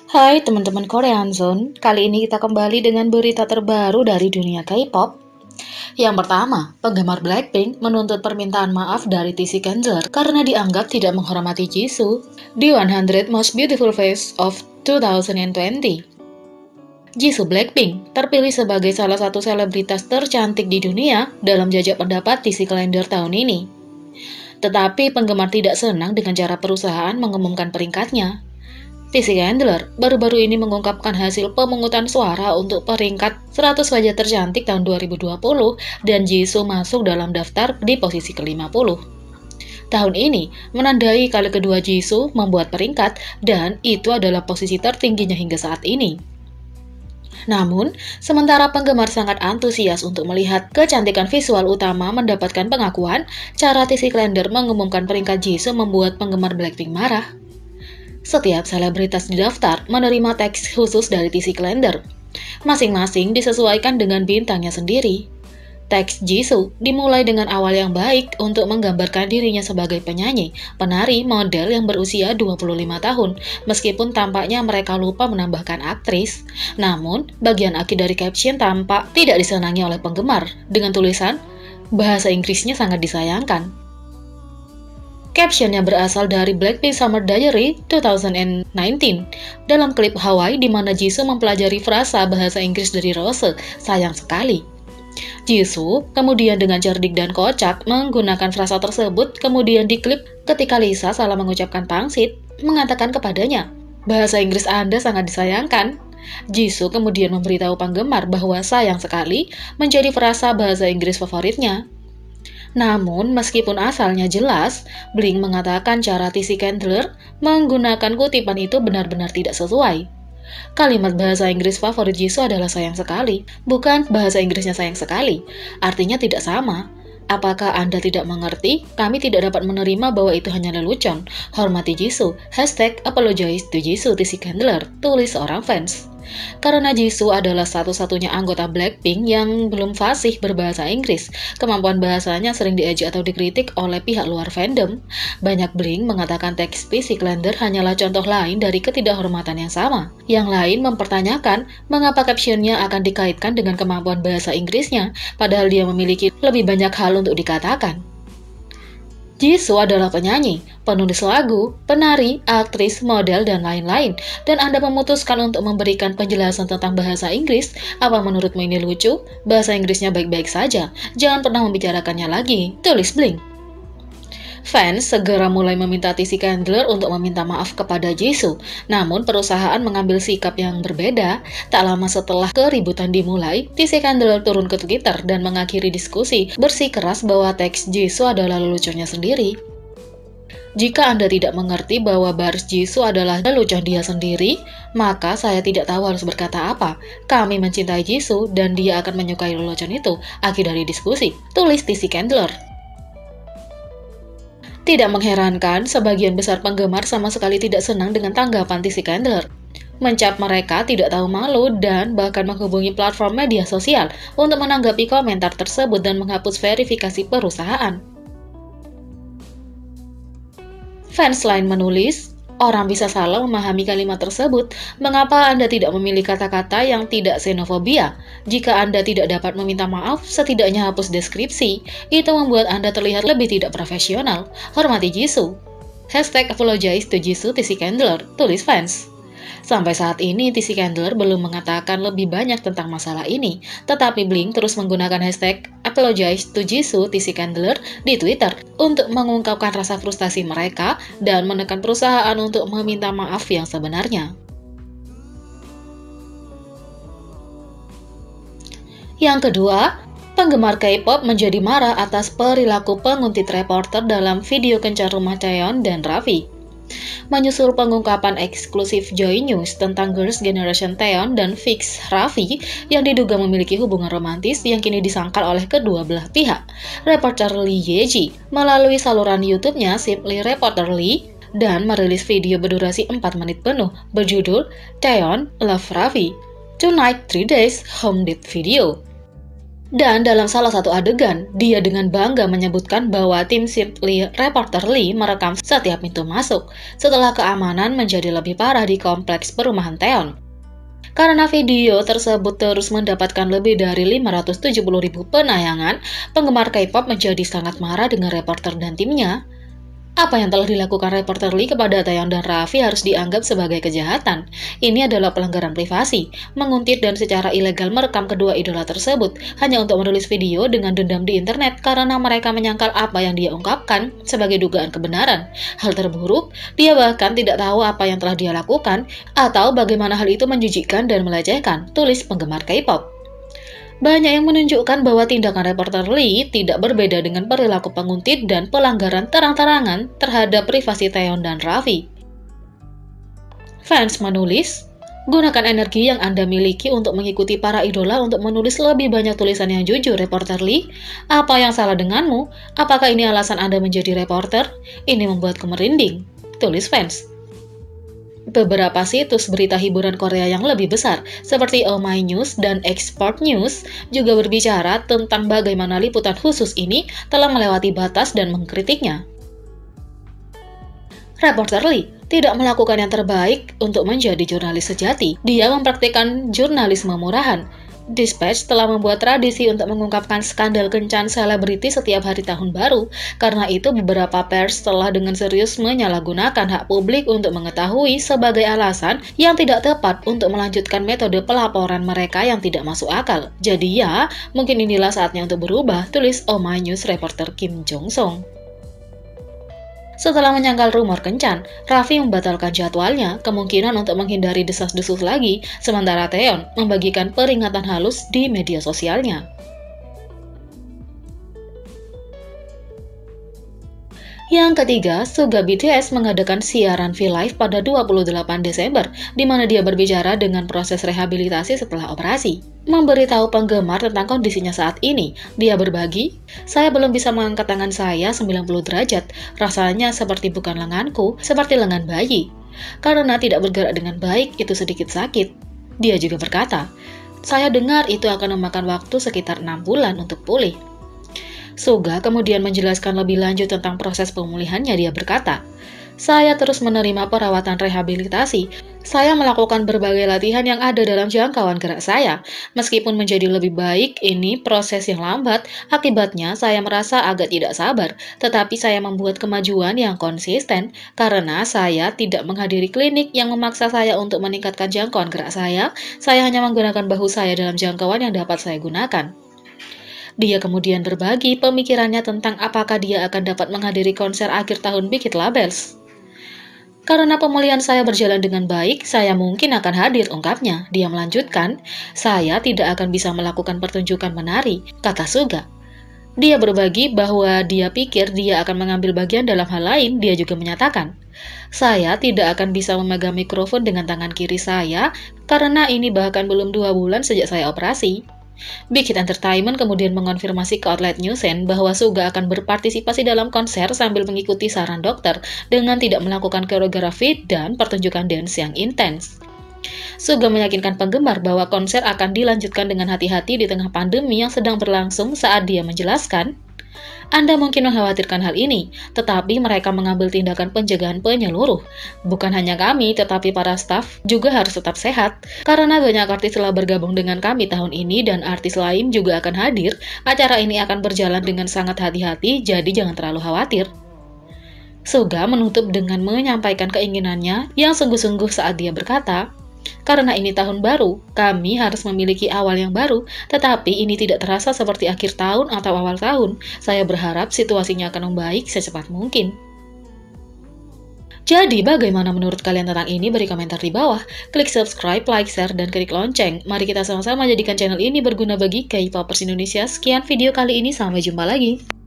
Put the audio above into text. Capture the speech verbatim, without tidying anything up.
Hai teman-teman Korean Zone, kali ini kita kembali dengan berita terbaru dari dunia K-pop. Yang pertama, penggemar Blackpink menuntut permintaan maaf dari T C Kendler karena dianggap tidak menghormati Jisoo di one hundred Most Beautiful Face of dua ribu dua puluh. Jisoo Blackpink terpilih sebagai salah satu selebritas tercantik di dunia dalam jajak pendapat T C Calendar tahun ini. Tetapi penggemar tidak senang dengan cara perusahaan mengumumkan peringkatnya. T C Kendler baru-baru ini mengungkapkan hasil pemungutan suara untuk peringkat seratus wajah tercantik tahun dua ribu dua puluh dan Jisoo masuk dalam daftar di posisi ke lima puluh. Tahun ini menandai kali kedua Jisoo membuat peringkat dan itu adalah posisi tertingginya hingga saat ini. Namun, sementara penggemar sangat antusias untuk melihat kecantikan visual utama mendapatkan pengakuan, cara T C Calendar mengumumkan peringkat Jisoo membuat penggemar Blackpink marah. Setiap selebritas di daftar menerima teks khusus dari T C Calendar. Masing-masing disesuaikan dengan bintangnya sendiri. Teks Jisoo dimulai dengan awal yang baik untuk menggambarkan dirinya sebagai penyanyi, penari, model yang berusia dua puluh lima tahun, meskipun tampaknya mereka lupa menambahkan aktris. Namun, bagian akhir dari caption tampak tidak disenangi oleh penggemar, dengan tulisan, bahasa Inggrisnya sangat disayangkan. Captionnya berasal dari Blackpink Summer Diary dua ribu sembilan belas dalam klip Hawaii di mana Jisoo mempelajari frasa bahasa Inggris dari Rose, sayang sekali. Jisoo kemudian dengan cerdik dan kocak menggunakan frasa tersebut kemudian diklip ketika Lisa salah mengucapkan pangsit, mengatakan kepadanya, bahasa Inggris Anda sangat disayangkan. Jisoo kemudian memberitahu penggemar bahwa sayang sekali menjadi frasa bahasa Inggris favoritnya. Namun, meskipun asalnya jelas, Blink mengatakan cara T C Kendler menggunakan kutipan itu benar-benar tidak sesuai. Kalimat bahasa Inggris favorit Jisoo adalah sayang sekali, bukan bahasa Inggrisnya sayang sekali. Artinya tidak sama. Apakah Anda tidak mengerti? Kami tidak dapat menerima bahwa itu hanya lelucon. Hormati Jisoo. Hashtag apologize to Jisoo T C Kendler, tulis seorang fans. Karena Jisoo adalah satu-satunya anggota Blackpink yang belum fasih berbahasa Inggris, kemampuan bahasanya sering diejek atau dikritik oleh pihak luar fandom. Banyak Blink mengatakan teks T C Calendar hanyalah contoh lain dari ketidakhormatan yang sama. Yang lain mempertanyakan mengapa captionnya akan dikaitkan dengan kemampuan bahasa Inggrisnya, padahal dia memiliki lebih banyak hal untuk dikatakan. Jisoo adalah penyanyi, penulis lagu, penari, aktris, model, dan lain-lain. Dan Anda memutuskan untuk memberikan penjelasan tentang bahasa Inggris. Apa menurutmu ini lucu? Bahasa Inggrisnya baik-baik saja. Jangan pernah membicarakannya lagi. Tulis Blink. Fans segera mulai meminta T C Kendler untuk meminta maaf kepada Jisoo. Namun perusahaan mengambil sikap yang berbeda. Tak lama setelah keributan dimulai, T C Kendler turun ke Twitter dan mengakhiri diskusi bersikeras bahwa teks Jisoo adalah leluconnya sendiri. Jika Anda tidak mengerti bahwa baris Jisoo adalah lelucon dia sendiri, maka saya tidak tahu harus berkata apa. Kami mencintai Jisoo dan dia akan menyukai lelucon itu. Akhir dari diskusi, tulis T C Kendler. Tidak mengherankan, sebagian besar penggemar sama sekali tidak senang dengan tanggapan T C Kendler. Mencap mereka tidak tahu malu dan bahkan menghubungi platform media sosial untuk menanggapi komentar tersebut dan menghapus verifikasi perusahaan. Fans lain menulis, orang bisa salah memahami kalimat tersebut. Mengapa Anda tidak memilih kata-kata yang tidak xenofobia? Jika Anda tidak dapat meminta maaf, setidaknya hapus deskripsi. Itu membuat Anda terlihat lebih tidak profesional. Hormati Jisoo. Hashtag apologize to Jisoo T C Kendler, tulis fans. Sampai saat ini, T C Kendler belum mengatakan lebih banyak tentang masalah ini, tetapi Blink terus menggunakan hashtag apologize to Jisoo T C Kendler di Twitter untuk mengungkapkan rasa frustasi mereka dan menekan perusahaan untuk meminta maaf yang sebenarnya. Yang kedua, penggemar K-pop menjadi marah atas perilaku penguntit reporter dalam video kencan rumah Taeyeon dan Raffi. Menyusul pengungkapan eksklusif Joy News tentang Girls' Generation Taeyeon dan Fix Raffi yang diduga memiliki hubungan romantis yang kini disangkal oleh kedua belah pihak, reporter Lee Ye-ji melalui saluran YouTube-nya Simply Reporter Lee dan merilis video berdurasi empat menit penuh berjudul Taeyeon Love Raffi Tonight three days Home Date Video. Dan dalam salah satu adegan, dia dengan bangga menyebutkan bahwa tim Simply Reporter Lee merekam setiap pintu masuk setelah keamanan menjadi lebih parah di kompleks perumahan Taeon. Karena video tersebut terus mendapatkan lebih dari lima ratus tujuh puluh ribu penayangan, penggemar K-pop menjadi sangat marah dengan reporter dan timnya. Apa yang telah dilakukan reporter Lee kepada Taeyeon dan Raffi harus dianggap sebagai kejahatan. Ini adalah pelanggaran privasi, menguntit dan secara ilegal merekam kedua idola tersebut hanya untuk menulis video dengan dendam di internet karena mereka menyangkal apa yang dia ungkapkan sebagai dugaan kebenaran. Hal terburuk, dia bahkan tidak tahu apa yang telah dia lakukan atau bagaimana hal itu menjijikkan dan melecehkan, tulis penggemar K-pop. Banyak yang menunjukkan bahwa tindakan reporter Lee tidak berbeda dengan perilaku penguntit dan pelanggaran terang-terangan terhadap privasi Taeyeon dan Raffi. Fans menulis, gunakan energi yang Anda miliki untuk mengikuti para idola untuk menulis lebih banyak tulisan yang jujur, reporter Lee. Apa yang salah denganmu? Apakah ini alasan Anda menjadi reporter? Ini membuatku merinding, tulis fans. Beberapa situs berita hiburan Korea yang lebih besar, seperti Oh My News dan Export News, juga berbicara tentang bagaimana liputan khusus ini telah melewati batas dan mengkritiknya. Reporter Lee tidak melakukan yang terbaik untuk menjadi jurnalis sejati. Dia mempraktikkan jurnalisme murahan. Dispatch telah membuat tradisi untuk mengungkapkan skandal kencan selebriti setiap hari tahun baru. Karena itu, beberapa pers telah dengan serius menyalahgunakan hak publik untuk mengetahui sebagai alasan yang tidak tepat untuk melanjutkan metode pelaporan mereka yang tidak masuk akal. Jadi ya, mungkin inilah saatnya untuk berubah, tulis Oh My News reporter Kim Jong Song. Setelah menyangkal rumor kencan, Raffi membatalkan jadwalnya, kemungkinan untuk menghindari desas-desus lagi, sementara Taeyeon membagikan peringatan halus di media sosialnya. Yang ketiga, Suga B T S mengadakan siaran V-Live pada dua puluh delapan Desember, di mana dia berbicara dengan proses rehabilitasi setelah operasi. Memberitahu penggemar tentang kondisinya saat ini, dia berbagi, "Saya belum bisa mengangkat tangan saya sembilan puluh derajat, rasanya seperti bukan lenganku, seperti lengan bayi. Karena tidak bergerak dengan baik, itu sedikit sakit." Dia juga berkata, "Saya dengar itu akan memakan waktu sekitar enam bulan untuk pulih." Suga kemudian menjelaskan lebih lanjut tentang proses pemulihannya. Dia berkata, "Saya terus menerima perawatan rehabilitasi. Saya melakukan berbagai latihan yang ada dalam jangkauan gerak saya. Meskipun menjadi lebih baik, ini proses yang lambat. Akibatnya saya merasa agak tidak sabar. Tetapi saya membuat kemajuan yang konsisten karena saya tidak menghadiri klinik yang memaksa saya untuk meningkatkan jangkauan gerak saya. Saya hanya menggunakan bahu saya dalam jangkauan yang dapat saya gunakan." Dia kemudian berbagi pemikirannya tentang apakah dia akan dapat menghadiri konser akhir tahun Big Hit Labels. "Karena pemulihan saya berjalan dengan baik, saya mungkin akan hadir," ungkapnya. Dia melanjutkan, "Saya tidak akan bisa melakukan pertunjukan menari," kata Suga. Dia berbagi bahwa dia pikir dia akan mengambil bagian dalam hal lain. Dia juga menyatakan, "Saya tidak akan bisa memegang mikrofon dengan tangan kiri saya, karena ini bahkan belum dua bulan sejak saya operasi." Big Hit Entertainment kemudian mengonfirmasi ke outlet Newsen bahwa Suga akan berpartisipasi dalam konser sambil mengikuti saran dokter dengan tidak melakukan koreografi dan pertunjukan dance yang intens. Suga meyakinkan penggemar bahwa konser akan dilanjutkan dengan hati-hati di tengah pandemi yang sedang berlangsung saat dia menjelaskan, "Anda mungkin mengkhawatirkan hal ini, tetapi mereka mengambil tindakan pencegahan penyeluruh. Bukan hanya kami, tetapi para staf juga harus tetap sehat. Karena banyak artis telah bergabung dengan kami tahun ini dan artis lain juga akan hadir, acara ini akan berjalan dengan sangat hati-hati, jadi jangan terlalu khawatir." Suga menutup dengan menyampaikan keinginannya yang sungguh-sungguh saat dia berkata, "Karena ini tahun baru, kami harus memiliki awal yang baru, tetapi ini tidak terasa seperti akhir tahun atau awal tahun. Saya berharap situasinya akan membaik secepat mungkin." Jadi, bagaimana menurut kalian tentang ini? Beri komentar di bawah. Klik subscribe, like, share, dan klik lonceng. Mari kita sama-sama jadikan channel ini berguna bagi K-popers Indonesia. Sekian video kali ini, sampai jumpa lagi.